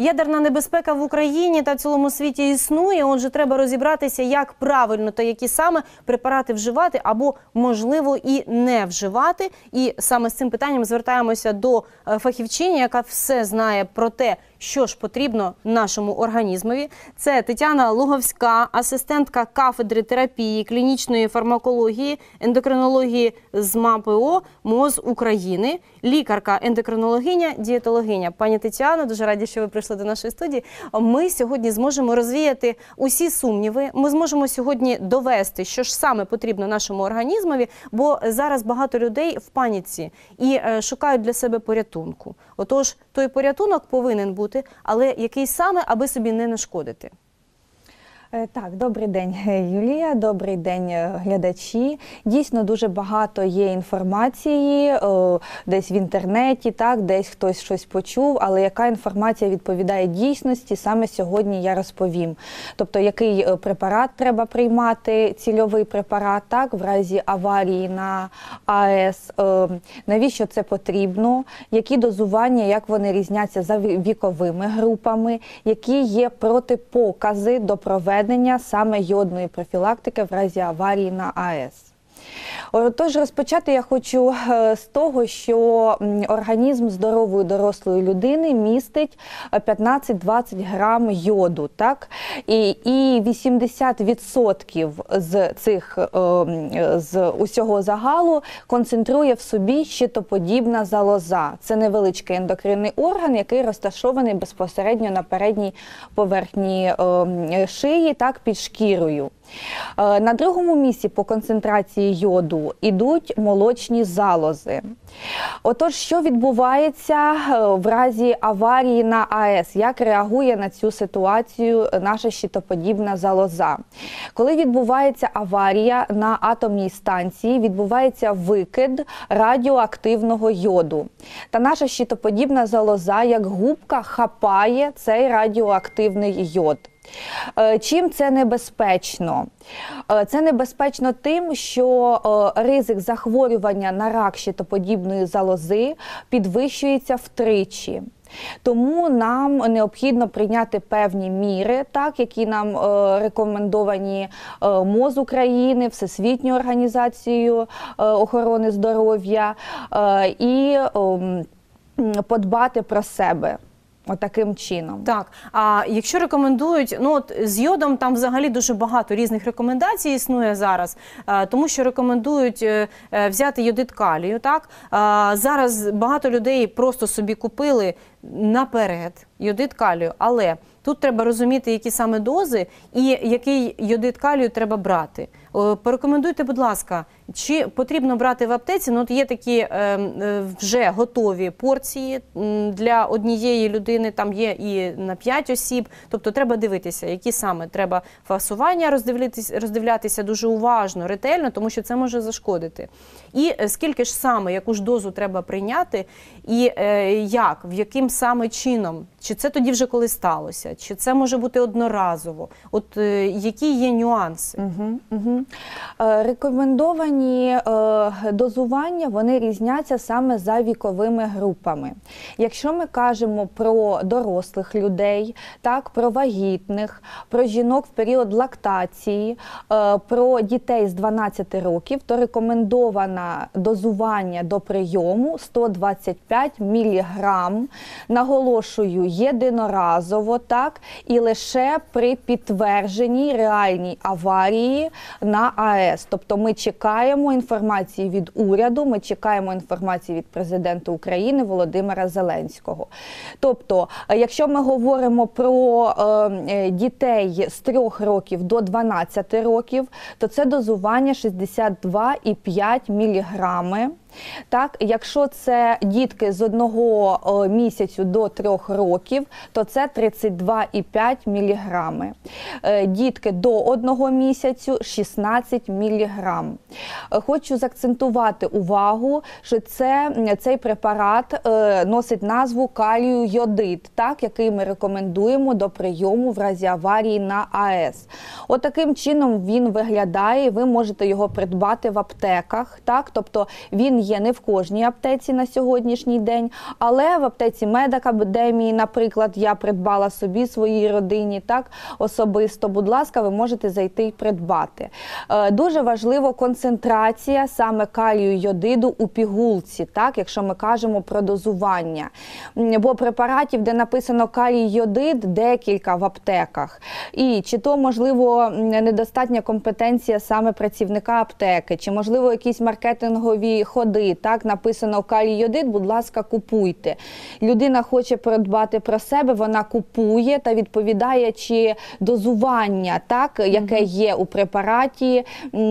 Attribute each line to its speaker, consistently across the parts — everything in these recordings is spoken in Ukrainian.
Speaker 1: Ядерна небезпека в Україні та в цілому світі існує, отже, треба розібратися, як правильно та які саме препарати вживати або, можливо, і не вживати. І саме з цим питанням звертаємося до фахівчині, яка все знає про те, що ж потрібно нашому організмові. Це Тетяна Луговська, асистентка кафедри терапії, клінічної фармакології, ендокринології з МАПО МОЗ України, лікарка-ендокринологиня, дієтологиня. Пані Тетяно, дуже раді, що ви прийшли до нашої студії. Ми сьогодні зможемо розвіяти усі сумніви, ми зможемо сьогодні довести, що ж саме потрібно нашому організмові, бо зараз багато людей в паніці і шукають для себе порятунку. Отож, той порятунок повинен бути, але який саме, аби собі не нашкодити?
Speaker 2: Так, добрий день, Юлія, добрий день, глядачі. Дійсно, дуже багато є інформації десь в інтернеті, так, десь хтось щось почув, але яка інформація відповідає дійсності, саме сьогодні я розповім. Тобто, який препарат треба приймати, цільовий препарат, так, в разі аварії на АЕС, навіщо це потрібно, які дозування, як вони різняться за віковими групами, які є протипокази до проведення саме йодної профілактики в разі аварії на АЕС. Тож розпочати я хочу з того, що організм здорової дорослої людини містить 15-20 грам йоду, так? І 80% з усього загалу концентрує в собі щитоподібна залоза. Це невеличкий ендокринний орган, який розташований безпосередньо на передній поверхні шиї, так, під шкірою. На другому місці по концентрації йоду йдуть молочні залози. Отож, що відбувається в разі аварії на АЕС? Як реагує на цю ситуацію наша щитоподібна залоза? Коли відбувається аварія на атомній станції, відбувається викид радіоактивного йоду. Та наша щитоподібна залоза, як губка, хапає цей радіоактивний йод. Чим це небезпечно? Це небезпечно тим, що ризик захворювання на рак щитоподібної залози підвищується втричі. Тому нам необхідно прийняти певні міри, так, які нам рекомендовані МОЗ України, Всесвітньою організацією охорони здоров'я, і подбати про себе. Отаким чином.
Speaker 1: Так, а якщо рекомендують, ну от з йодом там взагалі дуже багато різних рекомендацій існує зараз, тому що рекомендують взяти йодид калію, так? Зараз багато людей просто собі купили наперед йодид калію, але тут треба розуміти, які саме дози і який йодид калію треба брати. Порекомендуйте, будь ласка, чи потрібно брати в аптеці? Ну, от є такі вже готові порції для однієї людини, там є і на 5 осіб, тобто треба дивитися, які саме треба фасування, роздивлятися дуже уважно, ретельно, тому що це може зашкодити. І скільки ж саме, яку ж дозу треба прийняти, і як, в яким саме чином, чи це тоді вже коли сталося, чи це може бути одноразово, от які є нюанси?
Speaker 2: Рекомендовані дозування, вони різняться саме за віковими групами. Якщо ми кажемо про дорослих людей, так, про вагітних, про жінок в період лактації, про дітей з 12 років, то рекомендоване дозування до прийому 125 мг, наголошую, єдиноразово, так, і лише при підтвердженій реальній аварії на АЕС. Тобто ми чекаємо інформації від уряду, ми чекаємо інформації від президента України Володимира Зеленського. Тобто, якщо ми говоримо про дітей з 3 років до 12 років, то це дозування 62,5 мг. Так, якщо це дітки з 1 місяцю до 3 років, то це 32,5 мг. Дітки до 1 місяцю – 16 мг. Хочу заакцентувати увагу, що цей препарат носить назву калію-йодид, так, який ми рекомендуємо до прийому в разі аварії на АЕС. Отаким чином він виглядає, ви можете його придбати в аптеках, так, тобто він є не в кожній аптеці на сьогоднішній день, але в аптеці Медакадемії, наприклад, я придбала собі, своїй родині, так, особисто, будь ласка, ви можете зайти і придбати. Дуже важливо концентрація саме калію йодиду у пігулці, так, якщо ми кажемо про дозування. Бо препаратів, де написано калій йодид, декілька в аптеках. І чи то, можливо, недостатня компетенція саме працівника аптеки, чи, можливо, якісь маркетингові ходи, так, написано калій йодид, будь ласка, купуйте. Людина хоче придбати про себе, вона купує та відповідає, чи дозування, так, яке є у препараті,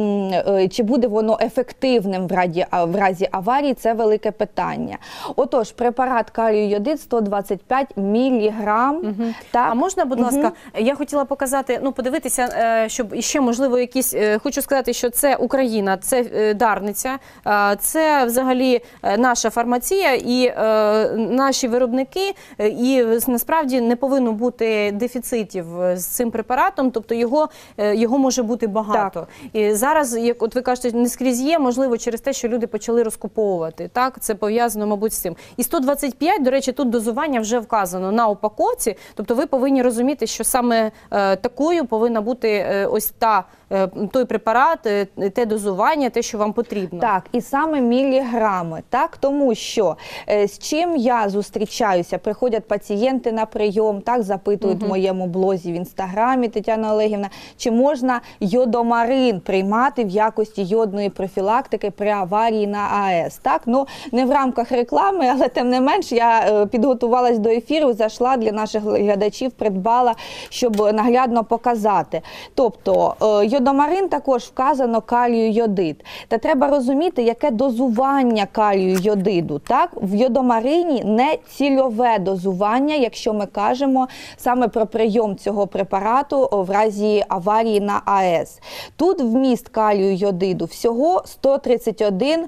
Speaker 2: чи буде воно ефективним в разі аварії, це велике питання. Отож, препарат калію йодид 125 міліграм. Так.
Speaker 1: А можна, будь ласка, я хотіла показати, ну, подивитися, щоб іще, можливо, якісь, хочу сказати, що це Україна, це Дарниця, це взагалі наша фармація і наші виробники, і насправді не повинно бути дефіцитів з цим препаратом, тобто його може бути багато. Так. І зараз, як от ви кажете, не скрізь є, можливо, через те, що люди почали розкуповувати, так, це пов'язано, мабуть, з цим. І 125, до речі, тут дозування вже вказано на упаковці, тобто ви повинні розуміти, що саме такою повинна бути ось той препарат, те дозування, те, що вам потрібно.
Speaker 2: Так, і саме міліграми, так, тому що з чим я зустрічаюся, приходять пацієнти на прийом, так, запитують в моєму блозі в Інстаграмі, Тетяна Олегівна, чи можна йодомарин приймати в якості йодної профілактики при аварії на АЕС, так, ну, не в рамках реклами, але тим не менш, я підготувалась до ефіру, зайшла для наших глядачів, придбала, щоб наглядно показати. Тобто, йодомарин також вказано калію йодид. Та треба розуміти, яке дозування калію йодиду. Так? В йодомарині не цільове дозування, якщо ми кажемо саме про прийом цього препарату в разі аварії на АЕС. Тут вміст калію йодиду всього 131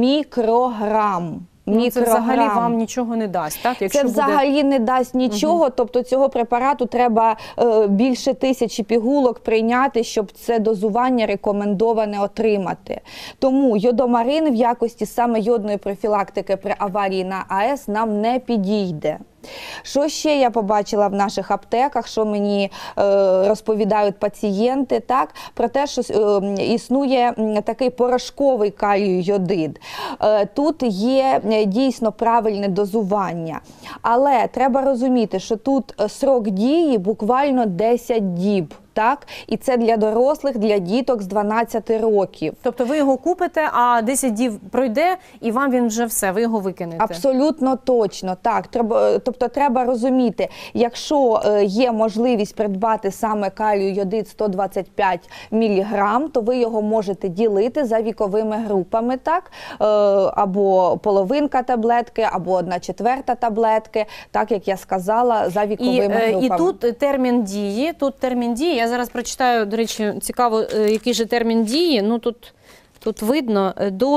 Speaker 2: мікрограм.
Speaker 1: Це взагалі вам нічого не дасть, так?
Speaker 2: Якщо це взагалі не дасть нічого, тобто цього препарату треба більше 1000 пігулок прийняти, щоб це дозування рекомендоване отримати. Тому йодомарин в якості саме йодної профілактики при аварії на АЕС нам не підійде. Що ще я побачила в наших аптеках, що мені розповідають пацієнти, так, про те, що існує такий порошковий калію йодид. Тут є дійсно правильне дозування, але треба розуміти, що тут срок дії буквально 10 діб. Так? І це для дорослих, для діток з 12 років.
Speaker 1: Тобто ви його купите, а 10 діб пройде, і вам він вже все, ви його викинете?
Speaker 2: Абсолютно точно, так. Тобто треба розуміти, якщо є можливість придбати саме калію йодид 125 мг, то ви його можете ділити за віковими групами, так? Або половинка таблетки, або 1/4 таблетки, так, як я сказала, за віковими групами.
Speaker 1: І тут термін дії, я зараз прочитаю, до речі, цікаво, який же термін дії, ну тут видно, до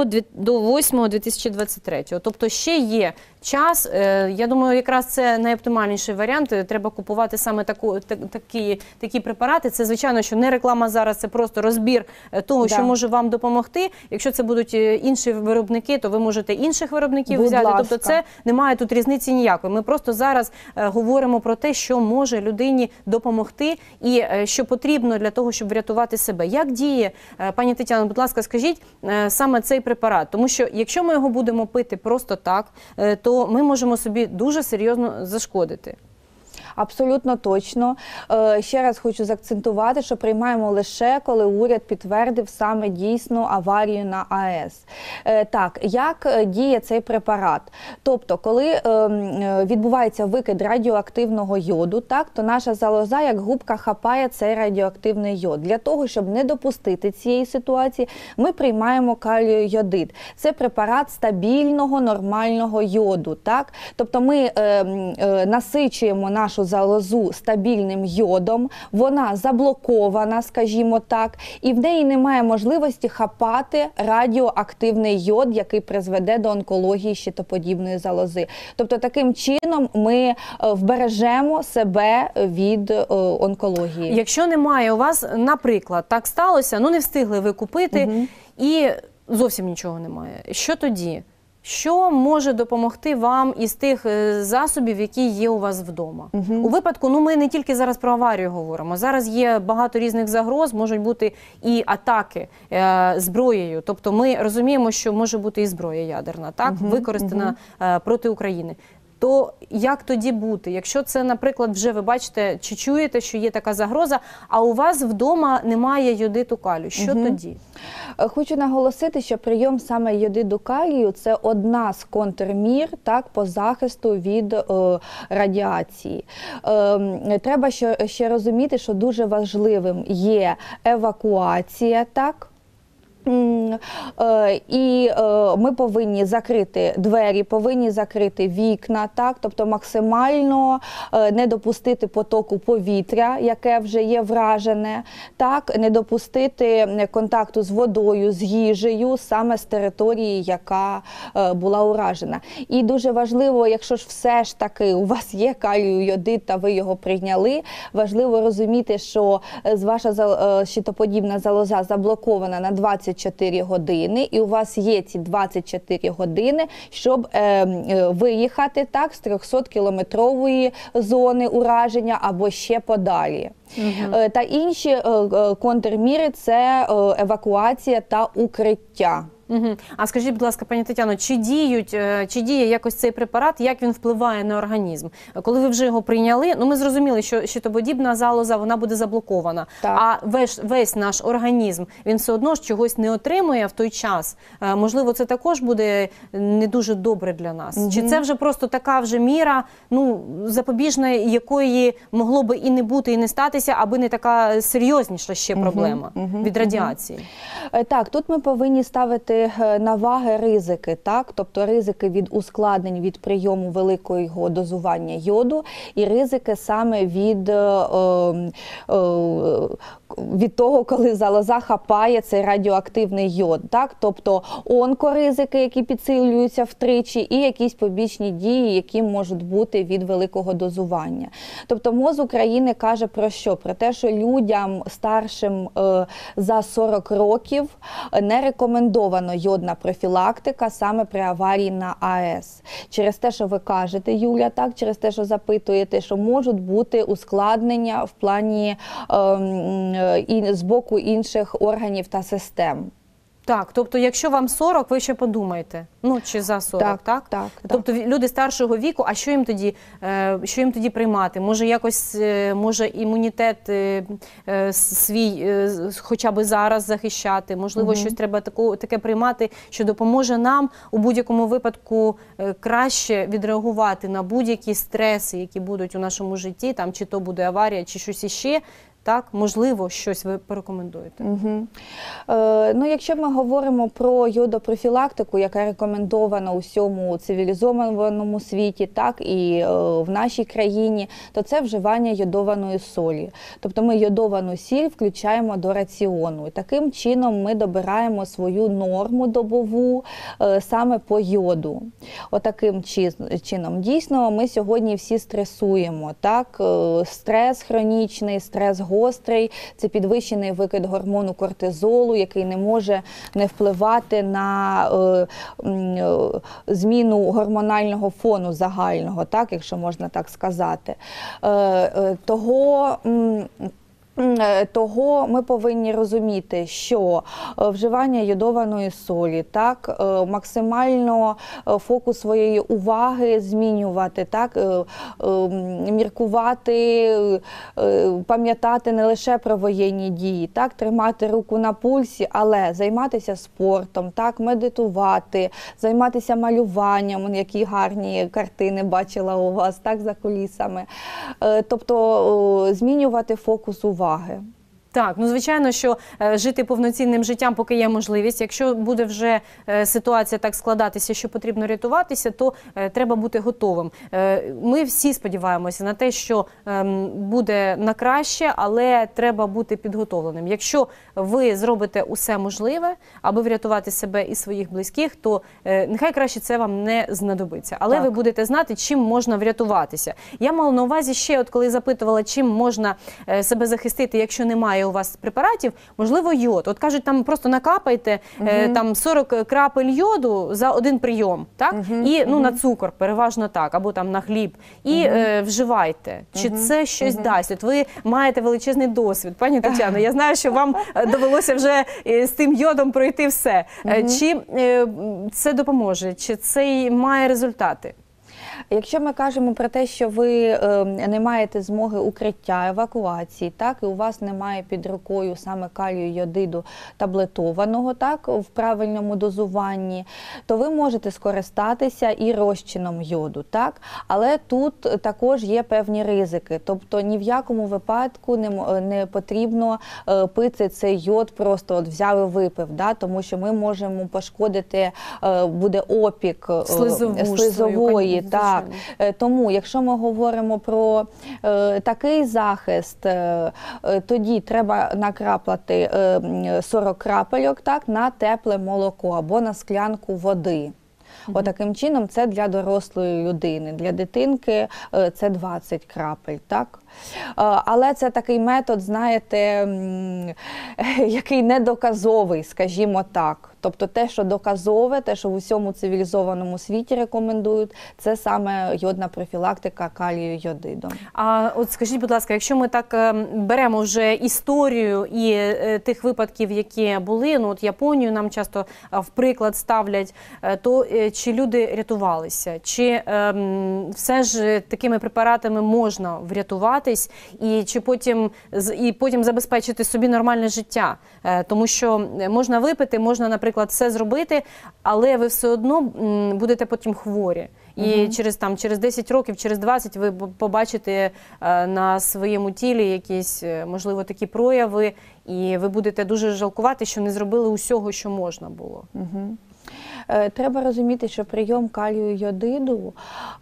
Speaker 1: 8.2023. Тобто ще є час. Я думаю, якраз це найоптимальніший варіант. Треба купувати саме такі препарати. Це, звичайно, що не реклама зараз, це просто розбір того, що може вам допомогти. Якщо це будуть інші виробники, то ви можете інших виробників взяти. Тобто це немає тут різниці ніякої. Ми просто зараз говоримо про те, що може людині допомогти і що потрібно для того, щоб врятувати себе. Як діє, пані Тетяно, будь ласка, скажіть, саме цей препарат? Тому що якщо ми його будемо пити просто так, то ми можемо собі дуже серйозно зашкодити.
Speaker 2: Абсолютно точно. Ще раз хочу заакцентувати, що приймаємо лише, коли уряд підтвердив саме дійсну аварію на АЕС. Так, як діє цей препарат? Тобто, коли відбувається викид радіоактивного йоду, так, то наша залоза, як губка, хапає цей радіоактивний йод. Для того, щоб не допустити цієї ситуації, ми приймаємо калію йодид. Це препарат стабільного, нормального йоду. Так? Тобто ми насичуємо нашу залозу стабільним йодом, вона заблокована, скажімо так, і в неї немає можливості хапати радіоактивний йод, який призведе до онкології щитоподібної залози. Тобто таким чином ми вбережемо себе від онкології.
Speaker 1: Якщо немає у вас, наприклад, так сталося, ну не встигли ви купити, і зовсім нічого немає. Що тоді? Що може допомогти вам із тих засобів, які є у вас вдома? У випадку, ми не тільки зараз про аварію говоримо, зараз є багато різних загроз, можуть бути і атаки зброєю. Тобто ми розуміємо, що може бути і зброя ядерна, так, використана проти України. То як тоді бути? Якщо це, наприклад, вже ви бачите чи чуєте, що є така загроза, а у вас вдома немає йодиту калію, що тоді?
Speaker 2: Хочу наголосити, що прийом саме йодиду калію – це одна з контрмір, так, по захисту від радіації. Треба ще розуміти, що дуже важливим є евакуація, так. І ми повинні закрити двері, повинні закрити вікна, так? Тобто максимально не допустити потоку повітря, яке вже є вражене, так? Не допустити контакту з водою, з їжею, саме з території, яка була уражена. І дуже важливо, якщо ж все ж таки у вас є калію-йодид та ви його прийняли, важливо розуміти, що ваша щитоподібна залоза заблокована на 24 години, і у вас є ці 24 години, щоб виїхати, так, з 300-кілометрової зони ураження або ще подалі. Та інші контрміри – це евакуація та укриття.
Speaker 1: А скажіть, будь ласка, пані Тетяно, чи діє якось цей препарат, як він впливає на організм? Коли ви вже його прийняли, ми зрозуміли, що щитоподібна залоза, вона буде заблокована,
Speaker 2: так.
Speaker 1: А весь наш організм, він все одно ж чогось не отримує в той час. Можливо, це також буде не дуже добре для нас? Чи це вже просто така вже міра, запобіжна, якої могло би і не бути, і не статися, аби не така серйозніша ще проблема від радіації?
Speaker 2: Так, тут ми повинні ставити на ваги ризики, так? Тобто ризики від ускладнень від прийому великого дозування йоду і ризики саме від того, коли залоза хапає цей радіоактивний йод, так? Тобто онкоризики, які підсилюються втричі, і якісь побічні дії, які можуть бути від великого дозування. Тобто МОЗ України каже про що? Про те, що людям старшим за 40 років не рекомендовано йодна профілактика саме при аварії на АЕС. Через те, що ви кажете, Юля, так, через те, що запитуєте, що можуть бути ускладнення в плані і з боку інших органів та систем.
Speaker 1: Так, тобто, якщо вам 40, ви ще подумайте, чи за 40, так?
Speaker 2: Так.
Speaker 1: Тобто люди старшого віку, а що їм тоді приймати? Може імунітет свій хоча б зараз захищати? Можливо, щось треба таке приймати, що допоможе нам у будь-якому випадку краще відреагувати на будь-які стреси, які будуть у нашому житті, там, чи то буде аварія, чи щось іще. Так, можливо, щось ви порекомендуєте?
Speaker 2: Якщо ми говоримо про йодопрофілактику, яка рекомендована у всьому цивілізованому світі, так, і в нашій країні, то це вживання йодованої солі. Тобто ми йодовану сіль включаємо до раціону. І таким чином ми добираємо свою норму добову саме по йоду. Отаким чином. Дійсно, ми сьогодні всі стресуємо. Так? Стрес хронічний, стрес гострий, це підвищений викид гормону кортизолу, який не може не впливати на зміну гормонального фону загального, так, якщо можна так сказати. Того ми повинні розуміти, що вживання йодованої солі, так, максимально фокус своєї уваги змінювати, так, міркувати, пам'ятати не лише про воєнні дії, так, тримати руку на пульсі, але займатися спортом, так, медитувати, займатися малюванням, які гарні картини бачила у вас, так, за кулісами. Тобто змінювати фокус уваги.
Speaker 1: Так, звичайно, що жити повноцінним життям, поки є можливість. Якщо буде вже ситуація так складатися, що потрібно рятуватися, то треба бути готовим. Ми всі сподіваємося на те, що буде на краще, але треба бути підготовленим. Якщо ви зробите усе можливе, аби врятувати себе і своїх близьких, то нехай краще це вам не знадобиться. Але ви будете знати, чим можна врятуватися. Я мала на увазі ще, коли запитувала, чим можна себе захистити, якщо немає вистачає у вас препаратів, можливо, йод. От кажуть, там просто накапайте там 40 крапель йоду за один прийом, так? І на цукор, переважно так, або там на хліб. І вживайте. Чи це щось дасть? От ви маєте величезний досвід, пані Тетяно. Я знаю, що вам довелося вже з тим йодом пройти все. Чи це допоможе? Чи це має результати?
Speaker 2: Якщо ми кажемо про те, що ви не маєте змоги укриття, евакуації, так, і у вас немає під рукою саме калію йодиду таблетованого, так, в правильному дозуванні, то ви можете скористатися і розчином йоду, так, але тут також є певні ризики, тобто ні в якому випадку не потрібно пити цей йод, просто от взяв і випив, да, тому що ми можемо пошкодити, буде опік слизової, так. Тому, якщо ми говоримо про такий захист, тоді треба накрапати 40 крапельок, так, на тепле молоко або на склянку води. Отаким чином це для дорослої людини, для дитинки це 20 крапель, так? Але це такий метод, знаєте, який недоказовий, скажімо так. Тобто те, що доказове, те, що в усьому цивілізованому світі рекомендують, це саме йодна профілактика калію йодидом.
Speaker 1: А от скажіть, будь ласка, якщо ми так беремо вже історію і тих випадків, які були, ну от Японію нам часто в приклад ставлять, то чи люди рятувалися? Чи все ж такими препаратами можна врятуватись і чи потім забезпечити собі нормальне життя? Тому що можна випити, можна, наприклад, все зробити, але ви все одно будете потім хворі. І через 10 років, через 20 ви побачите на своєму тілі якісь, можливо, такі прояви, і ви будете дуже жалкувати, що не зробили усього, що можна було.
Speaker 2: Треба розуміти, що прийом калію йодиду,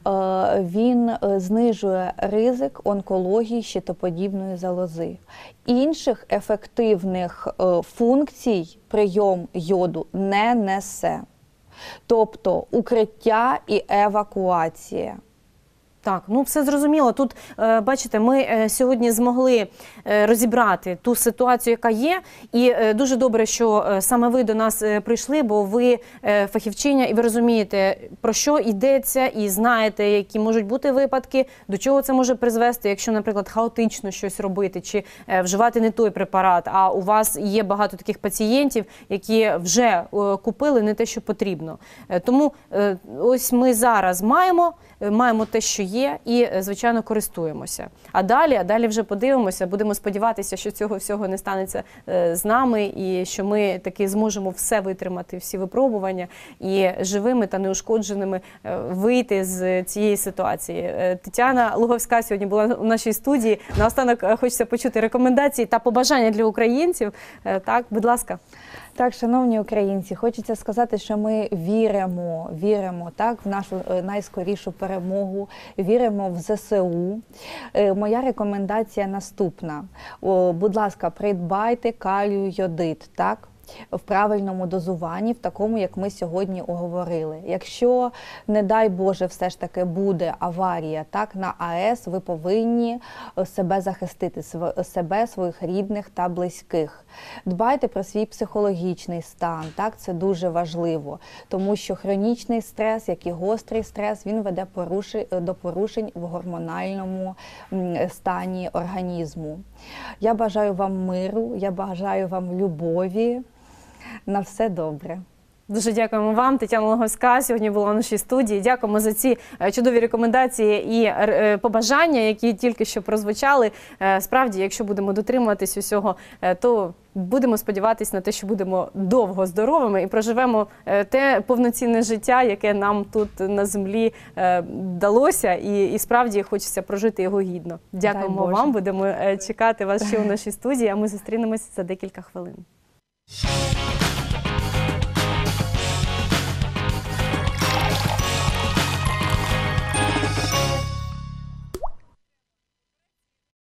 Speaker 2: він знижує ризик онкології щитоподібної залози. Інших ефективних функцій прийом йоду не несе. Тобто укриття і евакуація.
Speaker 1: Так, ну все зрозуміло. Тут, бачите, ми сьогодні змогли розібрати ту ситуацію, яка є. І дуже добре, що саме ви до нас прийшли, бо ви фахівчиня і ви розумієте, про що йдеться, і знаєте, які можуть бути випадки, до чого це може призвести, якщо, наприклад, хаотично щось робити, чи вживати не той препарат, а у вас є багато таких пацієнтів, які вже купили не те, що потрібно. Тому ось ми зараз маємо те, що є, і, звичайно, користуємося. А далі вже подивимося, будемо сподіватися, що цього всього не станеться з нами, і що ми таки зможемо все витримати, всі випробування, і живими та неушкодженими вийти з цієї ситуації. Тетяна Луговська сьогодні була у нашій студії. Наостанок хочеться почути рекомендації та побажання для українців. Так, будь ласка.
Speaker 2: Так, шановні українці, хочеться сказати, що ми віримо так, в нашу найскорішу перемогу, віримо в ЗСУ. Моя рекомендація наступна. Будь ласка, придбайте калію йодид, так? В правильному дозуванні, в такому, як ми сьогодні оговорили. Якщо, не дай Боже, все ж таки буде аварія, так, на АЕС, ви повинні себе захистити, себе, своїх рідних та близьких. Дбайте про свій психологічний стан, так, це дуже важливо, тому що хронічний стрес, як і гострий стрес, він веде до порушень в гормональному стані організму. Я бажаю вам миру, я бажаю вам любові. На все добре.
Speaker 1: Дуже дякуємо вам. Тетяна Луговська сьогодні була в нашій студії. Дякуємо за ці чудові рекомендації і побажання, які тільки що прозвучали. Справді, якщо будемо дотримуватись усього, то будемо сподіватися на те, що будемо довго здоровими і проживемо те повноцінне життя, яке нам тут на землі далося, і справді хочеться прожити його гідно. Дякуємо вам, будемо чекати вас ще у нашій студії, а ми зустрінемось за декілька хвилин.